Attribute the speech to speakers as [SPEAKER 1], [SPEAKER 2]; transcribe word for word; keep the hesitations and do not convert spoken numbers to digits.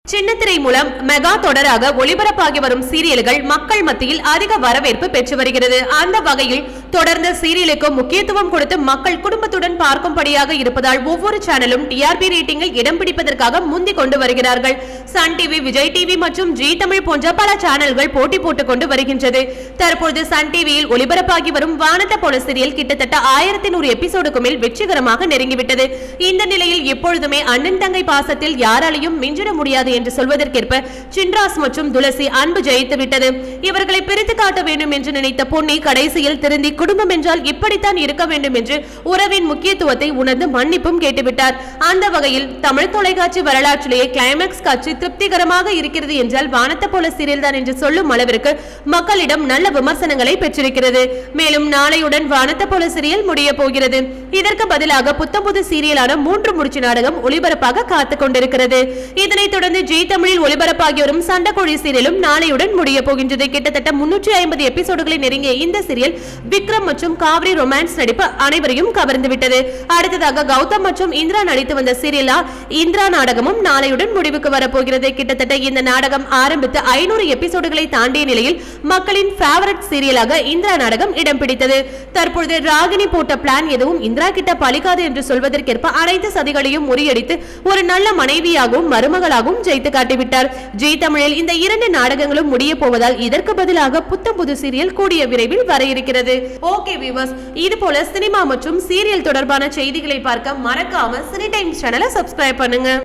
[SPEAKER 1] சின்னத்திரை மூலம் மெகா தொடராக ஒளிபரப்பாகி வரும் சீரியல்கள் மக்கள் மத்தியில் அதிக வரவேற்பு பெற்று வருகிறது. அந்த வகையில் தொடர்ந்து சீரியலுக்கு முக்கியத்துவம் கொடுத்து மக்கள் குடும்பத்துடன் பார்க்கும்படியாக இருப்பதால் ஒவ்வொரு சேனலும் டிஆர்பி ரேட்டிங்கில் இடம் பிடிப்பதற்காக முந்திக் கொண்டு வருகிறார்கள். சன் டிவி, விஜய் டிவி மற்றும் ஜி தமிழ் போன்ற பல சேனல்கள் போட்டி போட்டுக் கொண்டு வருகின்றது. தற்போது சன் டிவியில் ஒளிபரப்பாகி வரும் வானத்தை போல சீரியல் கிட்டத்தட்ட ஆயிரத்தி நூறு எபிசோடுக்கு மேல் வெற்றிகரமாக நெருங்கிவிட்டது. இந்த நிலையில் எப்பொழுதுமே அண்ணன் தங்கை பாசத்தில் யாராலையும் மிஞ்சிட முடியாது என்று சொல்வதற்கேற்ப சின்ராஸ் மற்றும் துளசி அன்பு ஜெயித்து விட்டது. இவர்களை பிரித்து காட்ட வேண்டும் என்று நினைத்த பொன்னி கடைசியில் திருந்தி குடும்பம் என்றால் இப்படித்தான் இருக்க வேண்டும் என்று உறவின் முக்கியத்துவத்தை உணர்ந்து மன்னிப்பும் கேட்டுவிட்டார். அந்த வகையில் தமிழ் தொலைக்காட்சி வரலாற்றிலேயே கிளைமேக்ஸ் காட்சி திருப்திகரமாக இருக்கிறது என்றால் வானத்தை போல சீரியல் தான் என்று சொல்லும் அளவிற்கு மக்களிடம் நல்ல விமர்சனங்களை பெற்றிருக்கிறது. மேலும் நாளையுடன் வானத்தை போல சீரியல் முடிய போகிறது. இதற்கு பதிலாக புத்தம் புது சீரியலான மூன்று முடிச்சு நாடகம் ஒளிபரப்பாக காத்துக் கொண்டிருக்கிறது. இதனைத் தொடர்ந்து ஜி தமிழில் ஒளிபரப்பாகி வரும் சண்டைக்கோழி சீரியலும் நாளையுடன் முடிய போகின்றது. கிட்டத்தட்ட முன்னூற்றி ஐம்பது எபிசோடுகளை நெருங்கிய இந்த சீரியல் விக்ரம் மற்றும் காவிரி ரொமான்ஸ் நடிப்பு அனைவரையும் கவர்ந்து விட்டது. அடுத்ததாக கௌதம் மற்றும் இந்திரா நடித்து வந்த சீரியலா இந்திரா நாடகமும் நாளையுடன் முடிவுக்கு வரப்போகிறது. கிட்டத்தட்ட இந்த நாடகம் ஆரம்பித்து ஐநூறு எபிசோடுகளை தாண்டிய நிலையில் மக்களின் ஃபேவரட் சீரியலாக இந்திரா நாடகம் இடம் பிடித்தது. தற்பொழுது ராகினி போட்ட பிளான் எதுவும் இந்திரா கிட்ட பலிக்காது என்று சொல்வதற்கேற்ப அனைத்து சதிகளையும் முறியடித்து ஒரு நல்ல மனைவியாகவும் மருமகளாகவும் ஜெயித்து காட்டிவிட்டார். ஜி தமிழில் இந்த இரண்டு நாடகங்களும் முடிய போவதால் இதற்கு பதிலாக புத்தம் புது சீரியல் கூடிய விரைவில் வர இருக்கிறது. ஓகே வியூவர்ஸ், இது போல சினிமா மற்றும் சீரியல் தொடர்பான செய்திகளை பார்க்க மறக்காம சினி டைம்ஸ் சேனலை சப்ஸ்கிரைப் பண்ணுங்க.